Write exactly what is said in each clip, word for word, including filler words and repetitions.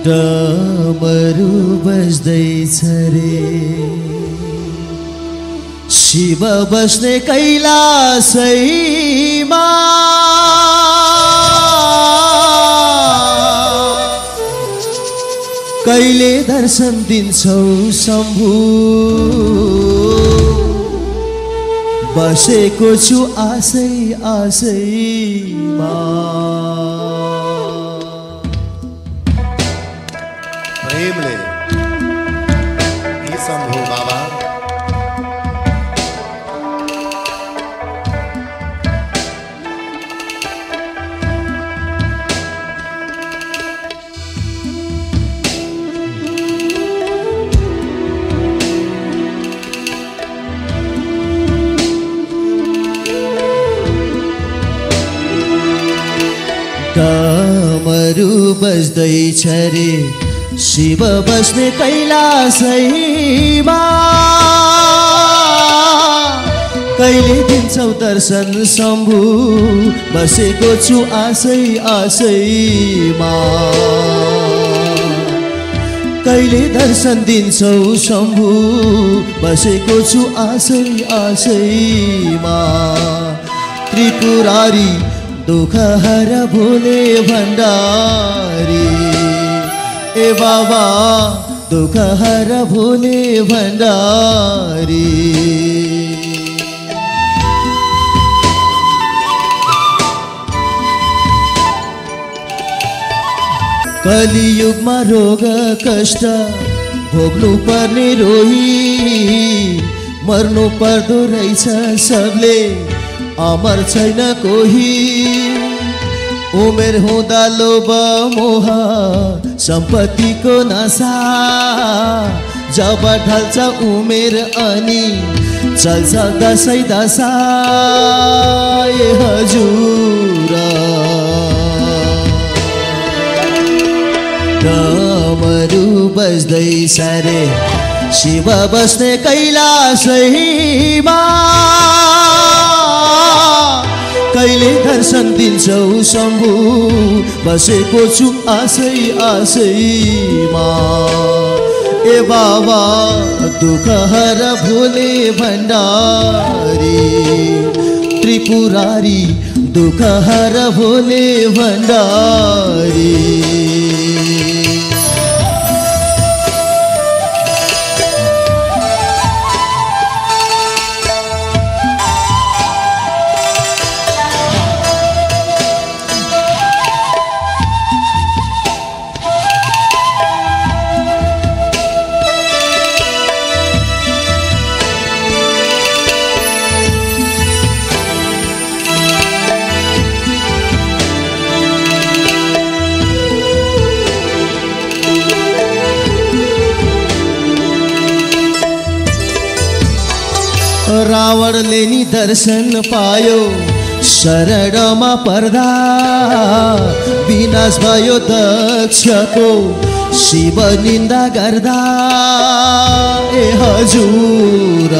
डमरू बज्दैछ रे शिव बस्ने कैलासैमा कहिले दर्शन दिन्छौ शम्भु बसेको छु आशै आशैमा प्रेमले हे शम्भु बाबा डमरू बज्दैछ रे शिव बस्ने कैलासैमा कहिले दिन्छौ दर्शन शम्भु बसेको छु आशै आशैमा कहिले दर्शन दिन्छौ शम्भु बसेको छु आशै आशैमा त्रिपुरारी दुख हर भोले भण्डारी ए बाबा दुख हर भोले भण्डारी कलियुगमा रोग कष्ट भोग्नु पर्ने रोही मर्नु पर्दो रहेछ सबले अमर छैन कोही उमेर हुँदा लोभ मोह सम्पत्तिको नशा जब ढल्छ उमेर अनि चल्छ दशै दशा ए हजुर डमरू बज्दैछ रे शिव बस्ने कैलासैमा कहिले दर्शन दिन्छौ शम्भु बसेको छु आशै आशैमा ए बाबा दुख हर भोले भण्डारी त्रिपुरारी दुख हर भोले भण्डारी रावणले नि दर्शन पायो शरणमा पर्दा विनाश भयो दक्षको शिव निन्दा गर्दा ए हजुर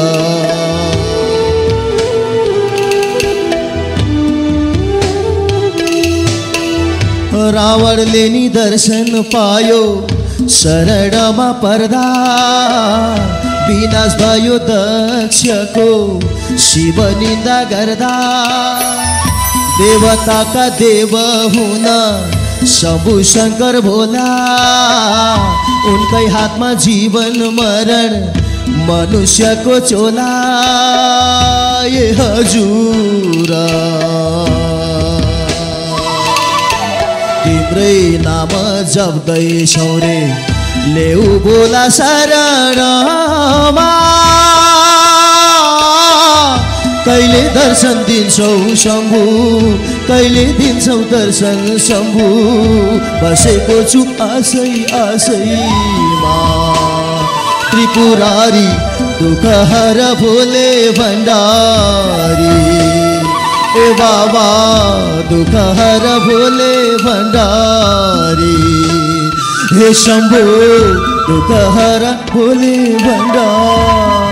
रावणले नि दर्शन पायो शरणमा पर्दा विनाश भयो दक्षको शिव निन्दा गर्दा देवताका देव हुन शम्भु शङ्कर भोला उनकै हातमा जीवन मरण मनुष्यको चोला ए हजुर तिम्रै नाम जप्दैछौ रे लेउ बोला शरणमा कहिले दर्शन दिन्छौ शम्भु कहिले दिन्छौ दर्शन शम्भु बसेको छु आशै आशैमा त्रिपुरारी दुख हर भोले भण्डारी ए बाबा दुख हर भोले भण्डारी हे शम्भु दुख हर भोले भण्डारी